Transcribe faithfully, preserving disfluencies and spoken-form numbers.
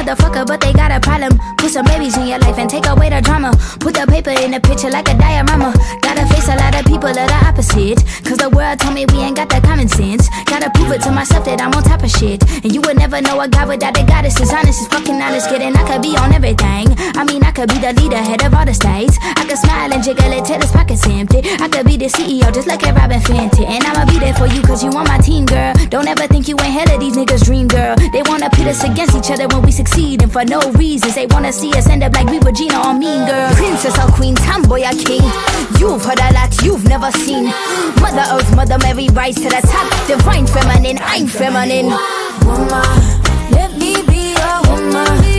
motherfucker, but they got a problem. Put some babies in your life and take away the drama. Put the paper in the picture like a diorama. Gotta face a lot of people that are opposite, cause the world told me we ain't got that common sense. Gotta prove it to myself that I'm on top of shit. And you would never know a guy without a goddess is honest, is fucking honest, kidding. I could be on everything. I mean, I could be the leader, head of all the states. I could smile and jiggle it till his pockets empty. I could be the C E O just like a Robin Fenty. And I'ma be there for you cause you on my team, girl. Don't ever think you ain't hell of these niggas' dream, girl. They wanna pit us against each other when we succeed, and for no reasons. They wanna see us end up like we were Gina or Mean Girl. Princess or queen, tomboy or king, you've heard a lot you've never seen. Mother Earth, Mother Mary, rise to the top. Divine feminine, I'm feminine. Woman, let me be a woman.